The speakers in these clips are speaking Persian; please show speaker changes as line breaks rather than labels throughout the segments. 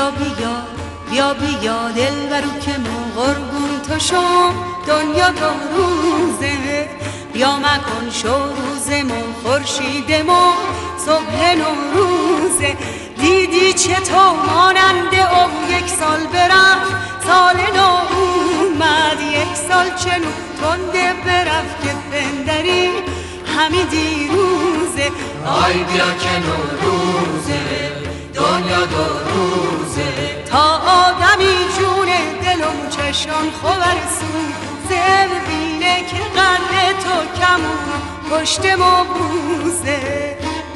بیا بیا دلبرو که ما قربون تو شم دنیا دو روزه. بیا مکن شو روز ما خورشید ما صبح نوروزه. دیدی چطور ماننده او یک سال برفت سال نو اومد. یک سال چنو تنده برفت که پندری همی دیروزه.
آی بیا که نوروزه دنیا دو روزه.
تا آدمی جونه دلم چشان خوبرسون زر بینه که قدر تو کمون پشت ما بوزه.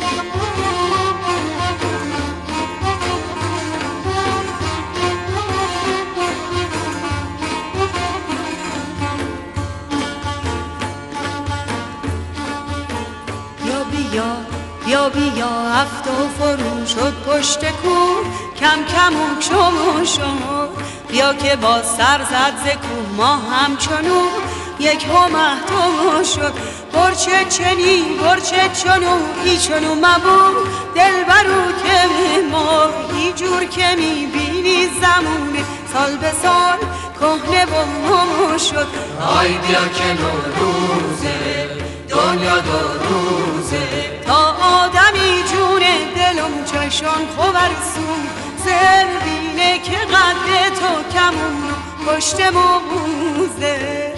بیا بیا هفته فرو شد پشت کوه کم کم اون شما. بیا که با سر زد ز کوه ما همچنو یک همهتو شد. برچه چنی برچه چنو ای چنو مبو دلبرو که ما ای جور که میبینی زمونه سال به سال کهنه با ما شد.
آی بیا که نوروزه دنیا دو روزه.
تا آدمی جونه دلم چشان خوبرسون زر بینه که قد تو کمون پشت ما بوزه.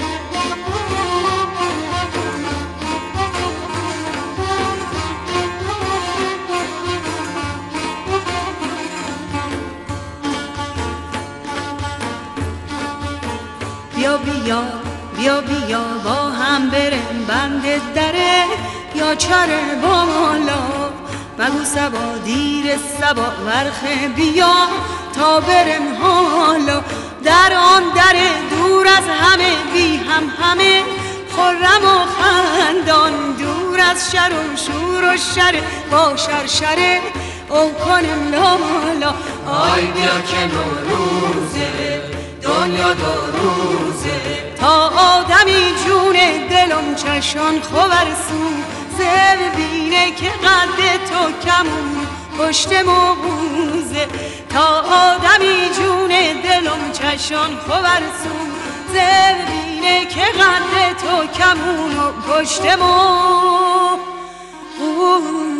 بیا بیا با هم بریم بند دره یا چره بالا. مگو سبا دیر سبا ورخه بیا تا بریم حالا. در آن در دور از همه بی همه خرم و خندان دور از شر و شور و شر با شرشره او کنم لالا.
آی بیا که نوروزه دنیا دو روزه.
تا آدمی جونه دلم چشان خوبرسون زر بینه که قد تو کمون پشت ما بوزه. تا آدمی جونه دلم چشان خوبرسون زر بینه که قد تو کمون پشت ما بوزه.